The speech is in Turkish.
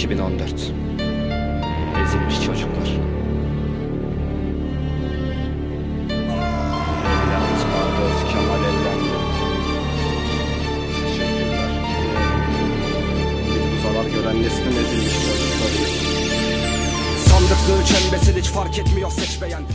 2014. Ezilmiş çocuklar. Bülent Ardıç, Kemal ellendi. Teşekkürler. Biz bu zarar gören neslin ezilmiş çocuklarıyız. Sandıklığı çembesini hiç fark etmiyor seçmeyen.